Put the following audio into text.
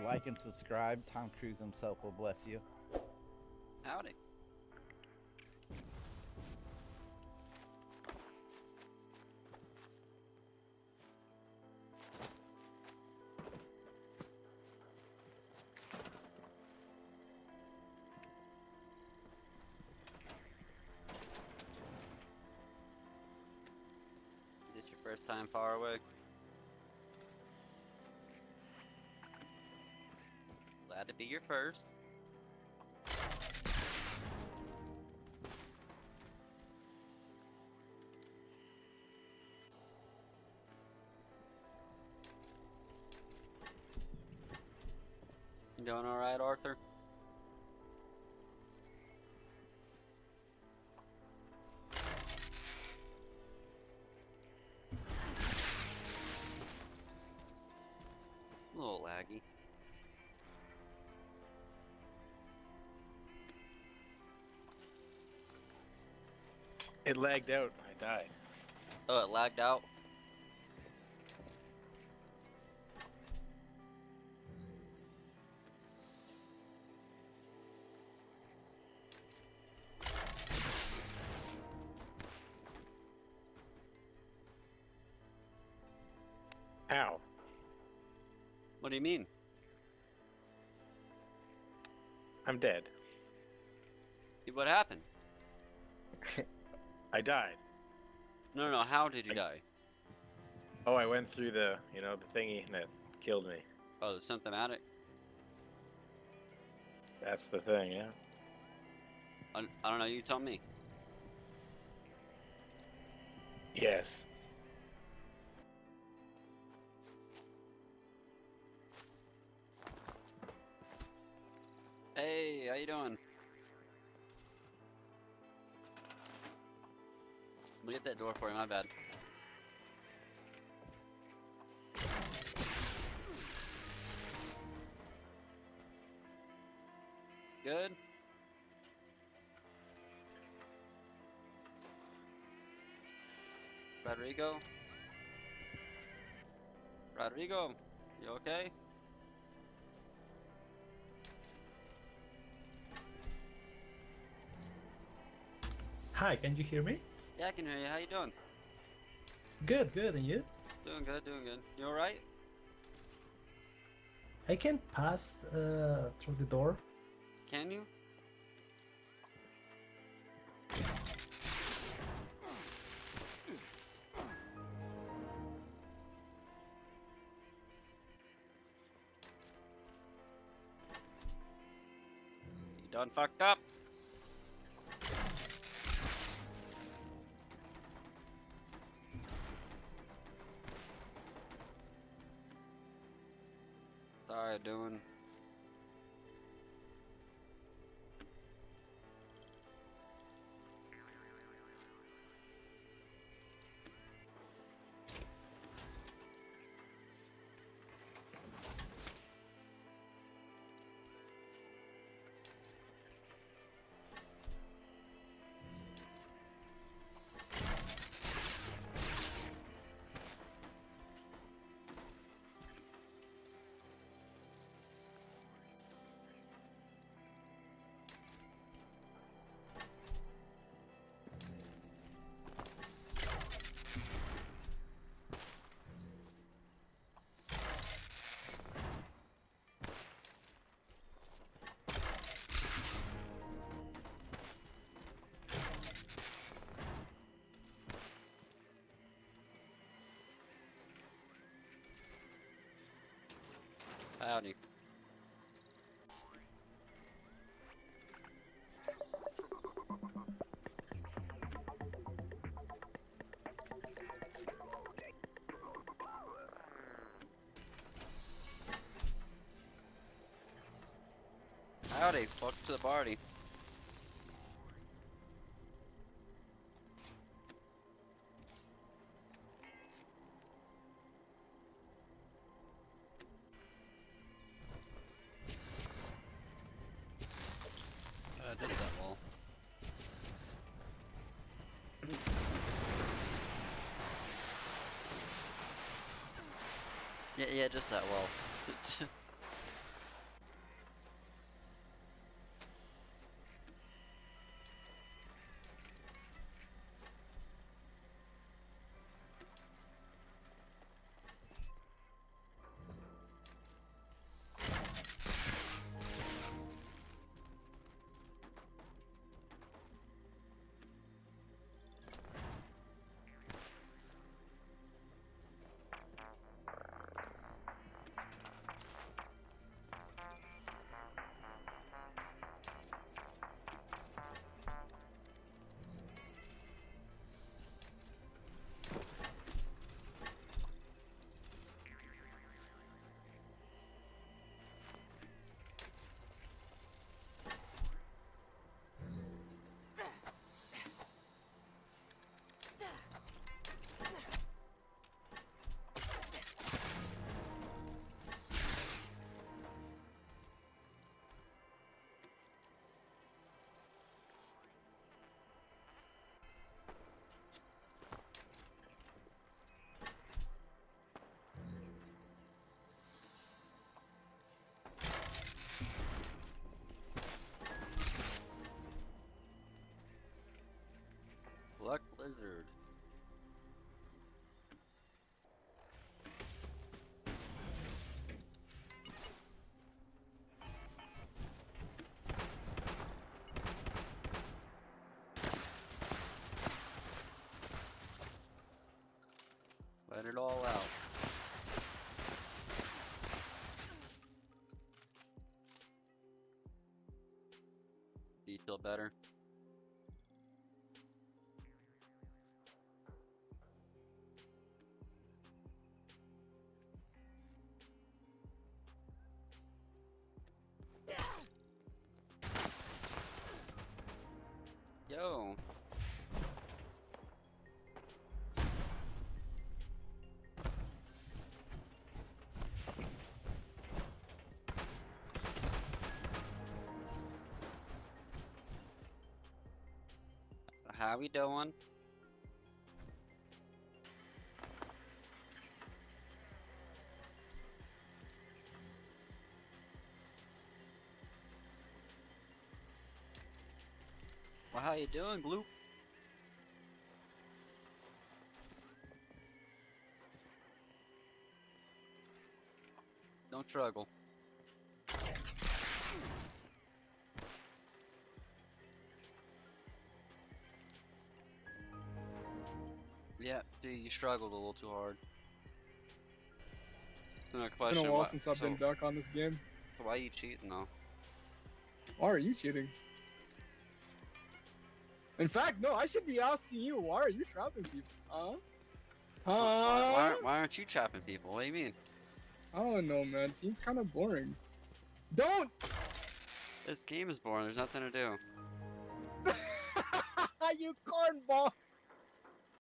like and subscribe. Tom Cruise himself will bless you. Howdy. Is this your first time far away? Glad to be your first. You doing alright, Arthur? A little laggy. It lagged out and I died. Oh, it lagged out? How? What do you mean? I'm dead. What happened? I died. No, how did you die? Oh, I went through the thingy that killed me. Oh, the symptomatic? That's the thing, yeah. I don't know, you tell me. Yes. Hey, how you doing? Let me get that door for you, my bad. Good? Rodrigo? Rodrigo, you okay? Hi, can you hear me? Yeah, I can hear you. How you doing? Good, good, and you? Doing good, doing good. You alright? I can pass through the door. Can you? You done fucked up? Sorry, doing. Howdy. Howdy, welcome to the party. Just that wall. Yeah, just that wall. Blizzard. Let it all out. Do you feel better? Yo. How we doing? Well, how you doing, Blue? Don't struggle. Yeah, dude, you struggled a little too hard. No It's question. been a while why- since I've been duck on this game. so why you cheating though? Why are you cheating? In fact, no, I should be asking you, why are you trapping people? Huh? Why aren't you trapping people? What do you mean? I don't know, man. It seems kind of boring. Don't! This game is boring. There's nothing to do. You cornball!